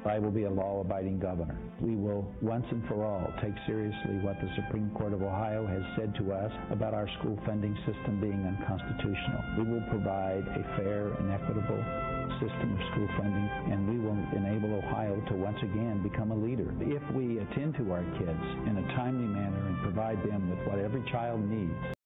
I will be a law-abiding governor. We will once and for all take seriously what the Supreme Court of Ohio has said to us about our school funding system being unconstitutional. We will provide a fair and equitable system of school funding, and we will enable Ohio to once again become a leader. If we attend to our kids in a timely manner and provide them with what every child needs,